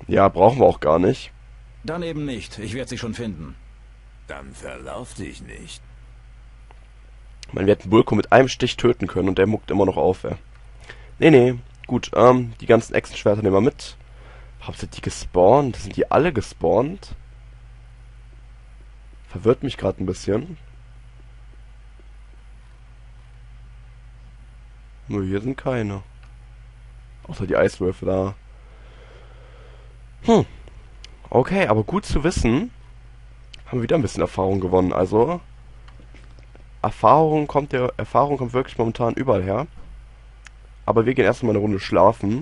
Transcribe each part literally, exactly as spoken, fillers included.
Ja, brauchen wir auch gar nicht. Dann eben nicht. Ich werde sie schon finden. Dann verlauf dich nicht. Man wird einen Bulko mit einem Stich töten können und der muckt immer noch auf, ey. Nee, nee. Gut, ähm, die ganzen Echsenschwerter nehmen wir mit. Warum sind die gespawnt? Sind die alle gespawnt? Verwirrt mich gerade ein bisschen. Nur hier sind keine. Außer die Eiswürfel da. Hm. Okay, aber gut zu wissen. Haben wir wieder ein bisschen Erfahrung gewonnen. Also, Erfahrung kommt ja, Erfahrung kommt wirklich momentan überall her. Aber wir gehen erstmal eine Runde schlafen.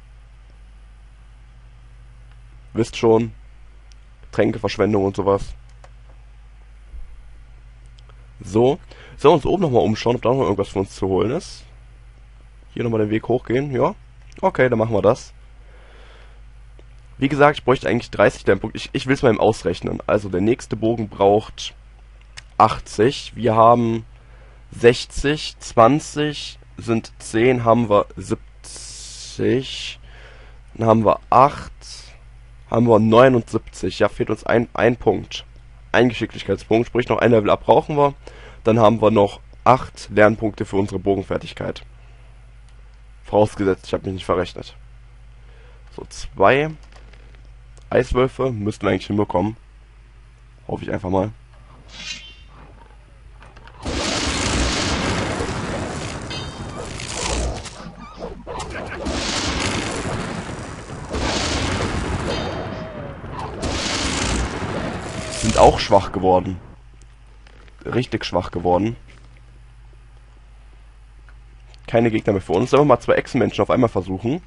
Wisst schon, Tränkeverschwendung und sowas. So, sollen wir uns oben nochmal umschauen, ob da noch irgendwas für uns zu holen ist. Hier nochmal den Weg hochgehen, ja. Okay, dann machen wir das. Wie gesagt, ich bräuchte eigentlich dreißig Lernpunkte. Ich, ich will es mal eben ausrechnen. Also der nächste Bogen braucht achtzig. Wir haben sechzig, zwanzig sind zehn, haben wir siebzig. Dann haben wir acht, haben wir neunundsiebzig. Ja, fehlt uns ein, ein Punkt. Ein Geschicklichkeitspunkt, sprich noch ein Level up brauchen wir. Dann haben wir noch acht Lernpunkte für unsere Bogenfertigkeit. Vorausgesetzt, ich habe mich nicht verrechnet. So, zwei Eiswölfe müssten wir eigentlich hinbekommen. Hoffe ich einfach mal. Sind auch schwach geworden. Richtig schwach geworden. Keine Gegner mehr für uns. Sollen wir mal zwei Echsenmenschen auf einmal versuchen?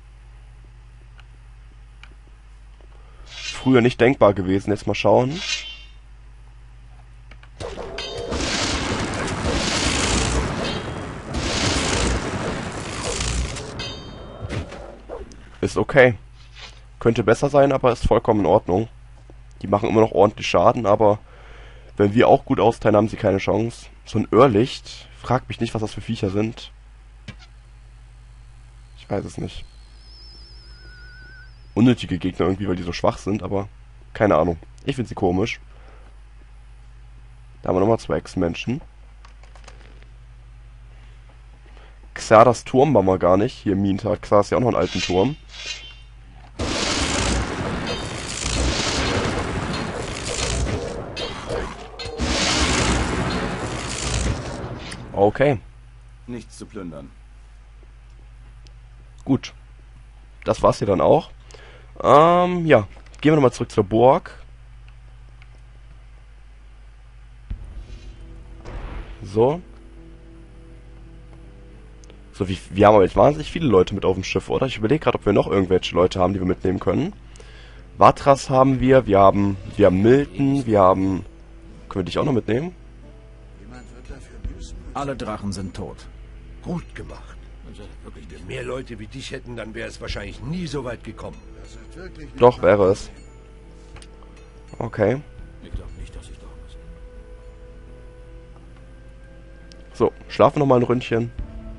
Früher nicht denkbar gewesen. Jetzt mal schauen. Ist okay. Könnte besser sein, aber ist vollkommen in Ordnung. Die machen immer noch ordentlich Schaden, aber wenn wir auch gut austeilen, haben sie keine Chance. So ein Irrlicht. Frag mich nicht, was das für Viecher sind. Ich weiß es nicht. Unnötige Gegner irgendwie, weil die so schwach sind, aber keine Ahnung. Ich finde sie komisch. Da haben wir nochmal zwei Echsenmenschen. Xardas Turm waren wir gar nicht. Hier im Minentag. Xardas ist ja auch noch einen alten Turm. Okay. Nichts zu plündern. Gut. Das war's hier dann auch. Ähm, ja. Gehen wir nochmal zurück zur Burg. So. So, wie, wir haben aber jetzt wahnsinnig viele Leute mit auf dem Schiff, oder? Ich überlege gerade, ob wir noch irgendwelche Leute haben, die wir mitnehmen können. Vatras haben wir, wir haben, wir haben Milton, wir haben... Können wir dich auch noch mitnehmen? Alle Drachen sind tot. Gut gemacht. Wenn wir mehr Leute wie dich hätten, dann wäre es wahrscheinlich nie so weit gekommen. Doch, wäre es. Okay. Ich glaube nicht, dass ich da muss. So, schlafen noch mal ein Ründchen.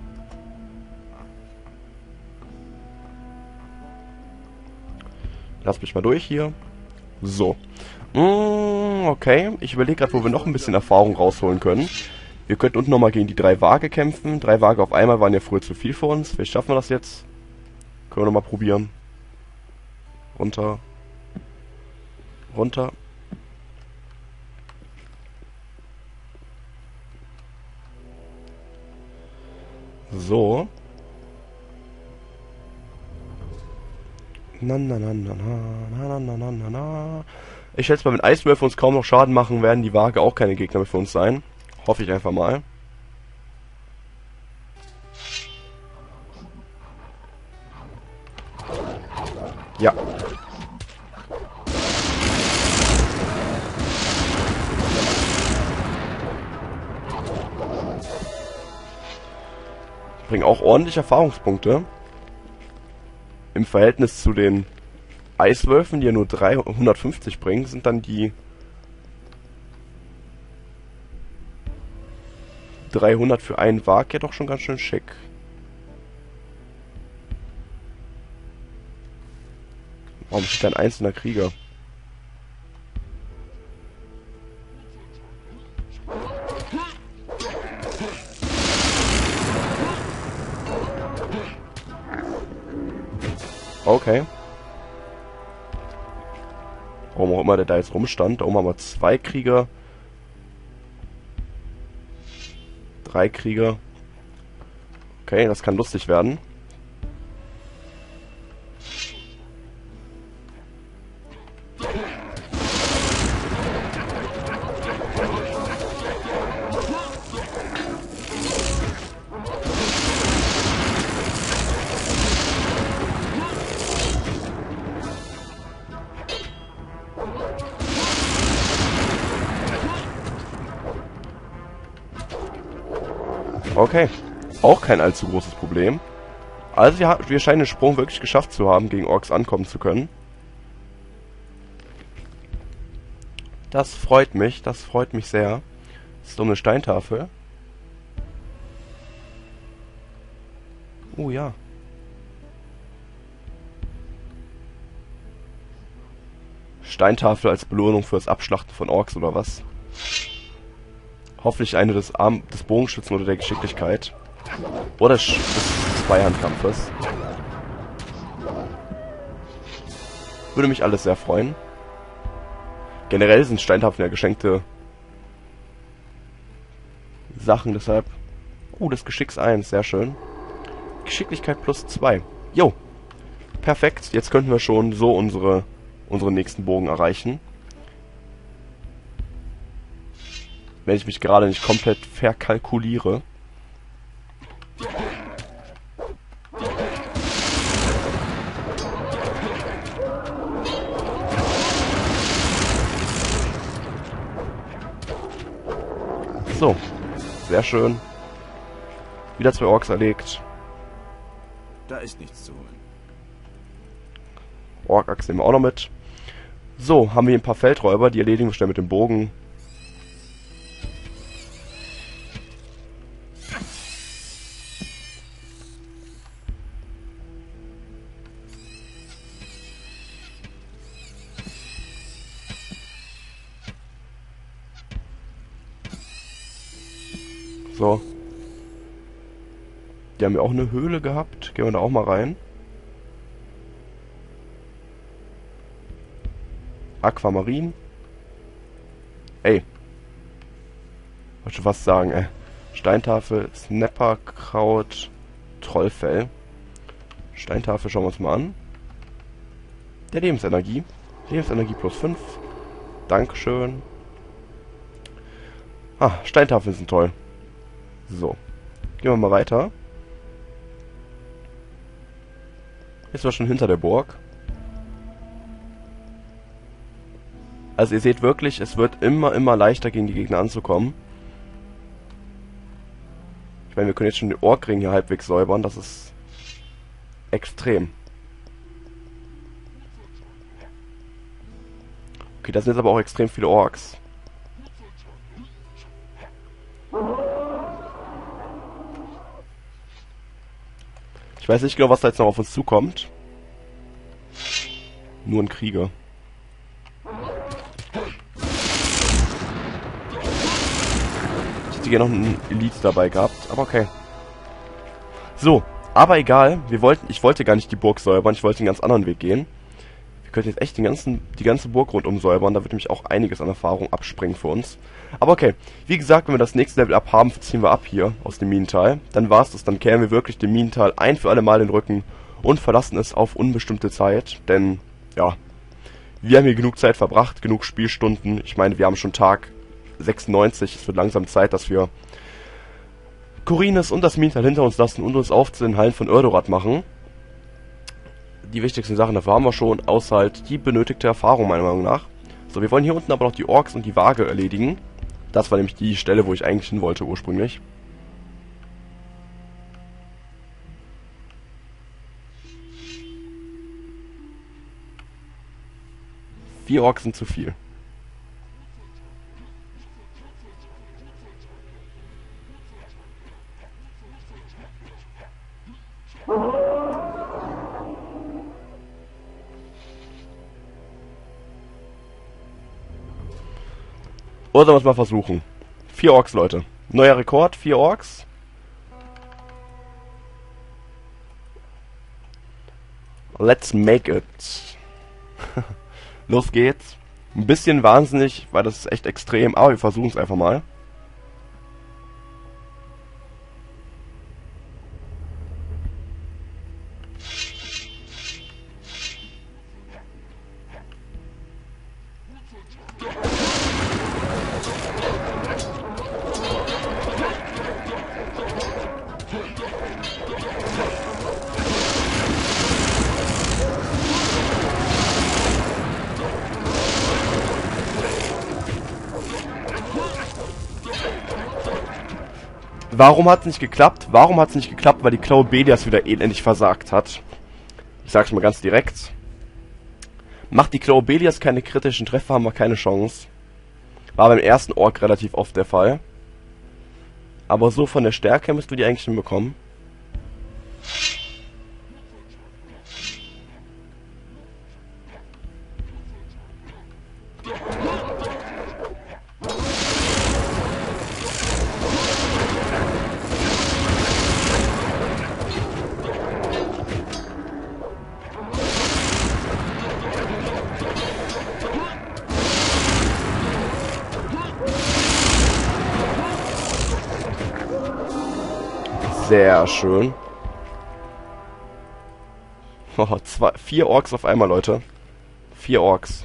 Lass mich mal durch hier. So. Mm, okay, ich überlege gerade, wo wir noch ein bisschen Erfahrung rausholen können. Wir könnten unten nochmal gegen die drei Waage kämpfen. Drei Waage auf einmal waren ja früher zu viel für uns. Vielleicht schaffen wir das jetzt. Können wir nochmal probieren. Runter. Runter. So. Na, na, na, na, na, na, na, na, na, na. Ich schätze mal, wenn Eiswürfe uns kaum noch Schaden machen, werden die Waage auch keine Gegner mehr für uns sein. Hoffe ich einfach mal. Ja. Bringen auch ordentlich Erfahrungspunkte. Im Verhältnis zu den Eiswölfen, die ja nur dreihundertfünfzig bringen, sind dann die dreihundert für einen Wag ja doch schon ganz schön schick. Warum steht da ein einzelner Krieger? Okay. Warum auch immer der da jetzt rumstand. Da oben haben wir zwei Krieger. Drei Krieger. Okay, das kann lustig werden. Okay, auch kein allzu großes Problem. Also wir, wir scheinen den Sprung wirklich geschafft zu haben, gegen Orks ankommen zu können. Das freut mich, das freut mich sehr. Das ist so eine Steintafel. Oh ja. Steintafel als Belohnung für das Abschlachten von Orks oder was? Hoffentlich eine des, Arm des Bogenschützen oder der Geschicklichkeit. Oder des, des Zweihandkampfes. Würde mich alles sehr freuen. Generell sind Steintafeln ja geschenkte Sachen, deshalb... Uh, das Geschicks eins, sehr schön. Geschicklichkeit plus zwei. Jo. Perfekt, jetzt könnten wir schon so unsere, unsere nächsten Bogen erreichen. Wenn ich mich gerade nicht komplett verkalkuliere. So, sehr schön. Wieder zwei Orks erlegt. Da ist nichts zu holen. Ork-Axt nehmen wir auch noch mit. So, haben wir hier ein paar Feldräuber, die erledigen wir schnell mit dem Bogen. So. Die haben ja auch eine Höhle gehabt. Gehen wir da auch mal rein. Aquamarin. Ey. Wollte schon was sagen, ey. Steintafel, Snapperkraut, Trollfell. Steintafel schauen wir uns mal an. Der Lebensenergie. Lebensenergie plus fünf. Dankeschön. Ah, Steintafeln sind toll. So. Gehen wir mal weiter. Jetzt war schon hinter der Burg. Also ihr seht wirklich, es wird immer, immer leichter gegen die Gegner anzukommen. Ich meine, wir können jetzt schon den Orkring hier halbwegs säubern. Das ist extrem. Okay, das sind jetzt aber auch extrem viele Orks. Ich weiß nicht genau, was da jetzt noch auf uns zukommt. Nur ein Krieger. Ich hätte gerne noch einen Elite dabei gehabt, aber okay. So, aber egal. Wir wollten, ich wollte gar nicht die Burg säubern, ich wollte den ganz anderen Weg gehen. Wir könnten jetzt echt den ganzen, die ganze Burg rundum säubern, da wird nämlich auch einiges an Erfahrung abspringen für uns. Aber okay, wie gesagt, wenn wir das nächste Level up haben, ziehen wir ab hier aus dem Minental. Dann war's das, dann kehren wir wirklich dem Minental ein für alle Mal den Rücken und verlassen es auf unbestimmte Zeit. Denn, ja, wir haben hier genug Zeit verbracht, genug Spielstunden. Ich meine, wir haben schon Tag sechsundneunzig, es wird langsam Zeit, dass wir Khorinis und das Minental hinter uns lassen und uns auf zu den Hallen von Erdorat machen. Die wichtigsten Sachen dafür haben wir schon, außer halt die benötigte Erfahrung meiner Meinung nach. So, wir wollen hier unten aber noch die Orks und die Waage erledigen. Das war nämlich die Stelle, wo ich eigentlich hin wollte ursprünglich. Vier Orks sind zu viel. Oder sollen wir es mal versuchen? Vier Orks, Leute. Neuer Rekord, vier Orks. Let's make it. Los geht's. Ein bisschen wahnsinnig, weil das ist echt extrem, aber wir versuchen es einfach mal. Warum hat es nicht geklappt? Warum hat es nicht geklappt? Weil die Klaue Belias wieder elendig versagt hat. Ich sag's mal ganz direkt. Macht die Klaue Belias keine kritischen Treffer, haben wir keine Chance. War beim ersten Ork relativ oft der Fall. Aber so von der Stärke müssten wir die eigentlich hinbekommen. Sehr schön. Oh, zwei, vier Orks auf einmal, Leute. Vier Orks.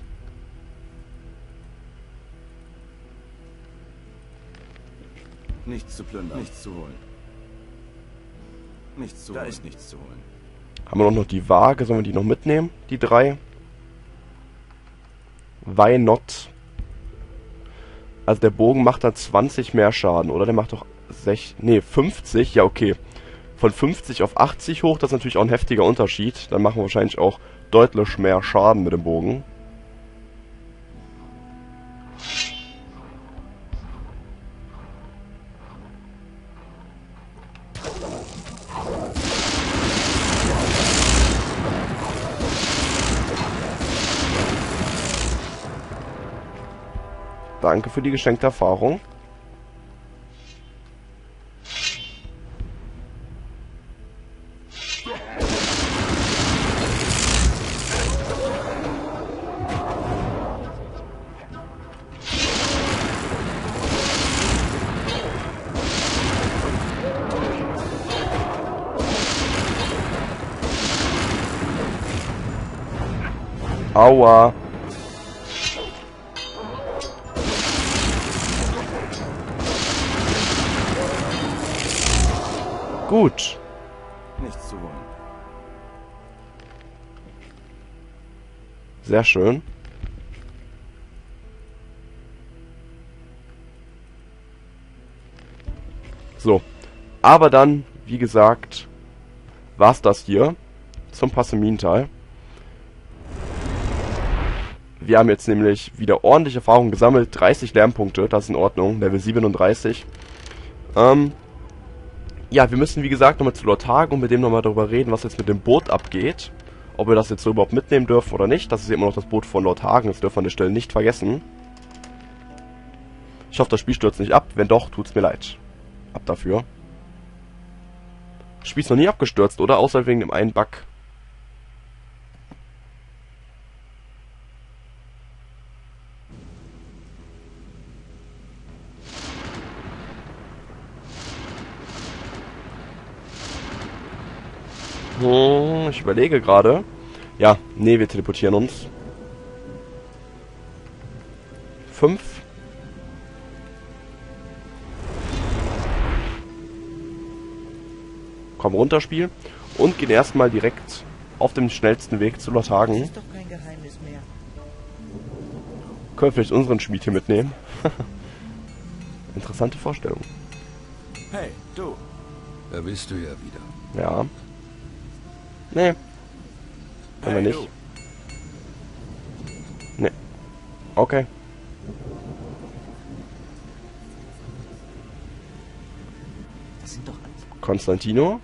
Nichts zu plündern. Nichts zu holen. Nichts zu da holen. Da ist nichts zu holen. Haben wir noch die Waage? Sollen wir die noch mitnehmen? Die drei? Why not? Also der Bogen macht dann zwanzig mehr Schaden, oder? Der macht doch sechzig, nee, fünfzig, ja okay. Von fünfzig auf achtzig hoch, das ist natürlich auch ein heftiger Unterschied. Dann machen wir wahrscheinlich auch deutlich mehr Schaden mit dem Bogen. Danke für die geschenkte Erfahrung. Aua. Gut. Nichts zu holen. Sehr schön. So. Aber dann, wie gesagt, war's das hier zum Passemintal. Wir haben jetzt nämlich wieder ordentliche Erfahrung gesammelt. dreißig Lernpunkte, das ist in Ordnung. Level siebenunddreißig. Ähm, ja, wir müssen wie gesagt nochmal zu Lord Hagen und mit dem nochmal darüber reden, was jetzt mit dem Boot abgeht. Ob wir das jetzt so überhaupt mitnehmen dürfen oder nicht. Das ist immer noch das Boot von Lord Hagen, das dürfen wir an der Stelle nicht vergessen. Ich hoffe, das Spiel stürzt nicht ab. Wenn doch, tut's mir leid. Ab dafür. Das Spiel ist noch nie abgestürzt, oder? Außer wegen dem einen Bug. Hm, ich überlege gerade. Ja, nee, wir teleportieren uns. Fünf. Komm runter, Spiel. Und gehen erstmal direkt auf dem schnellsten Weg zu Lord Hagen. Das ist doch kein Geheimnis mehr. Können wir vielleicht unseren Schmied hier mitnehmen? Interessante Vorstellung. Hey, du. Da bist du ja wieder. Ja. Nee. Können Hey, wir nicht. Nee. Okay. Das sind doch alles. Konstantino.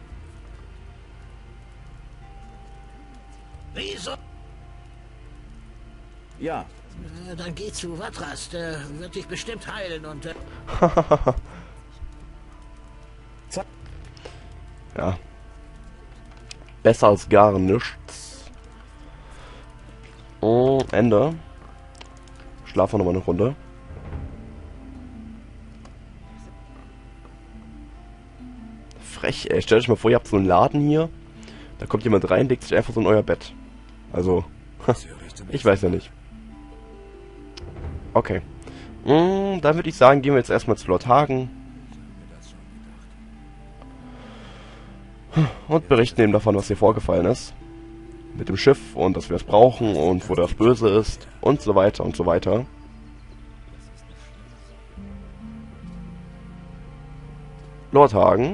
Wieso? Ja, Äh, Dann geh zu Vatras, der wird dich bestimmt heilen und... Äh Ja. Besser als gar nichts. Oh, Ende. Schlafen wir nochmal eine Runde. Frech, ey. Stellt euch mal vor, ihr habt so einen Laden hier. Da kommt jemand rein, legt sich einfach so in euer Bett. Also, ich weiß ja nicht. Okay. Mm, dann würde ich sagen, gehen wir jetzt erstmal zu Lord Hagen. Und berichten ihm davon, was hier vorgefallen ist. Mit dem Schiff und dass wir es brauchen und wo das Böse ist und so weiter und so weiter. Lord Hagen.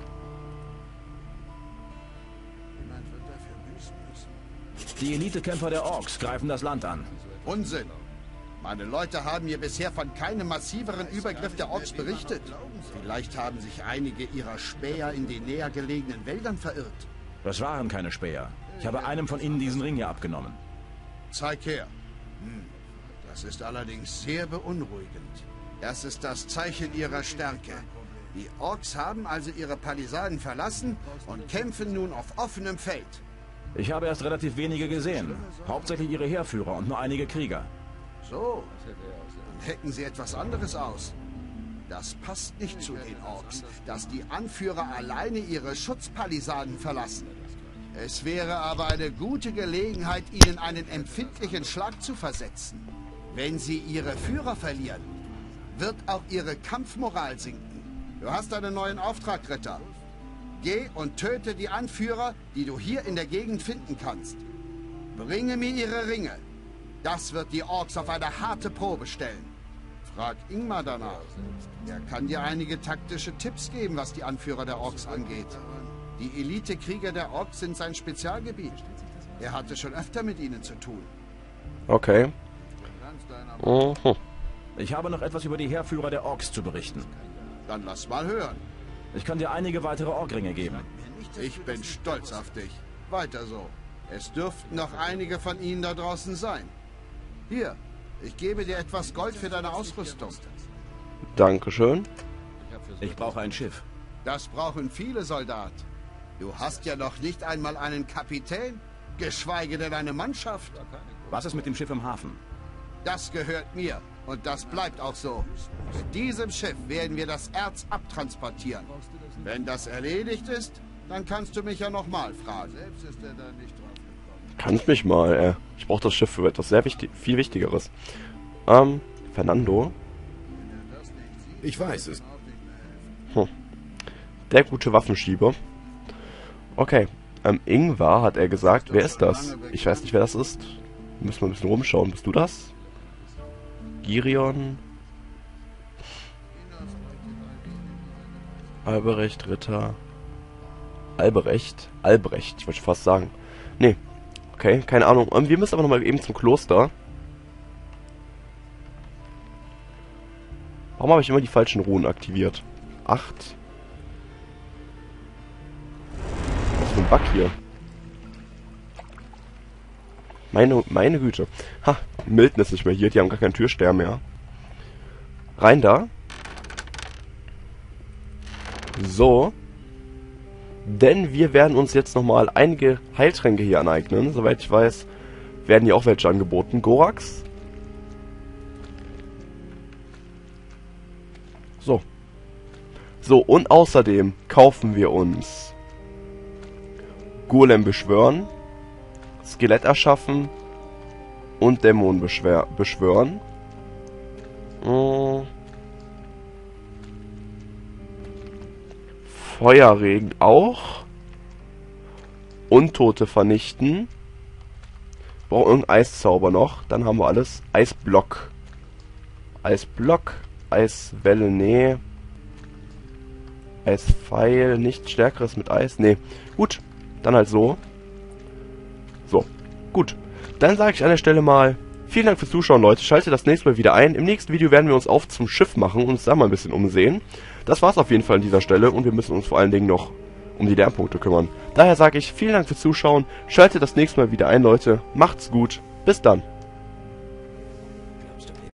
Die Elitekämpfer der Orks greifen das Land an. Unsinn. Meine Leute haben mir bisher von keinem massiveren Übergriff der Orks berichtet. Vielleicht haben sich einige ihrer Späher in den näher gelegenen Wäldern verirrt. Das waren keine Späher. Ich habe einem von ihnen diesen Ring hier abgenommen. Zeig her. Hm. Das ist allerdings sehr beunruhigend. Das ist das Zeichen ihrer Stärke. Die Orks haben also ihre Palisaden verlassen und kämpfen nun auf offenem Feld. Ich habe erst relativ wenige gesehen. Hauptsächlich ihre Heerführer und nur einige Krieger. So, dann hecken sie etwas anderes aus. Das passt nicht zu den Orks, dass die Anführer alleine ihre Schutzpalisaden verlassen. Es wäre aber eine gute Gelegenheit, ihnen einen empfindlichen Schlag zu versetzen. Wenn sie ihre Führer verlieren, wird auch ihre Kampfmoral sinken. Du hast einen neuen Auftrag, Ritter. Geh und töte die Anführer, die du hier in der Gegend finden kannst. Bringe mir ihre Ringe. Das wird die Orks auf eine harte Probe stellen. Frag Ingmar danach. Er kann dir einige taktische Tipps geben, was die Anführer der Orks angeht. Die Elite-Krieger der Orks sind sein Spezialgebiet. Er hatte schon öfter mit ihnen zu tun. Okay. Mhm. Ich habe noch etwas über die Heerführer der Orks zu berichten. Dann lass mal hören. Ich kann dir einige weitere Orkringe geben. Ich bin stolz auf dich. Weiter so. Es dürften noch einige von ihnen da draußen sein. Hier, ich gebe dir etwas Gold für deine Ausrüstung. Dankeschön. Ich brauche ein Schiff. Das brauchen viele, Soldat. Du hast ja noch nicht einmal einen Kapitän, geschweige denn eine Mannschaft. Was ist mit dem Schiff im Hafen? Das gehört mir und das bleibt auch so. Mit diesem Schiff werden wir das Erz abtransportieren. Wenn das erledigt ist, dann kannst du mich ja nochmal fragen. Kannst mich mal, äh. Ich brauche das Schiff für etwas sehr wichtig, viel Wichtigeres. Ähm, Fernando. Ich weiß es. Hm. Der gute Waffenschieber. Okay. Ähm, Ingvar hat er gesagt. Wer ist das? Ich weiß nicht, wer das ist. Müssen wir ein bisschen rumschauen. Bist du das? Girion. Albrecht, Ritter. Albrecht? Albrecht, ich wollte fast sagen. Nee. Okay, keine Ahnung. Ähm, wir müssen aber nochmal eben zum Kloster. Warum habe ich immer die falschen Runen aktiviert? Acht. Was für ein Bug hier? Meine, meine Güte. Ha, Milton ist nicht mehr hier. Die haben gar keinen Türstern mehr. Rein da. So. Denn wir werden uns jetzt nochmal einige Heiltränke hier aneignen. Soweit ich weiß, werden hier auch welche angeboten. Gorax. So. So, und außerdem kaufen wir uns Golem beschwören, Skelett erschaffen und Dämon beschwören. Hm. Feuerregen auch. Untote vernichten. Brauchen irgendeinen Eiszauber noch. Dann haben wir alles. Eisblock. Eisblock. Eiswelle, nee. Eispfeil, nichts Stärkeres mit Eis. Nee. Gut. Dann halt so. So. Gut. Dann sage ich an der Stelle mal, vielen Dank fürs Zuschauen, Leute. Schaltet das nächste Mal wieder ein. Im nächsten Video werden wir uns auf zum Schiff machen und uns da mal ein bisschen umsehen. Das war's auf jeden Fall an dieser Stelle und wir müssen uns vor allen Dingen noch um die Lernpunkte kümmern. Daher sage ich vielen Dank fürs Zuschauen. Schaltet das nächste Mal wieder ein, Leute. Macht's gut. Bis dann. Stop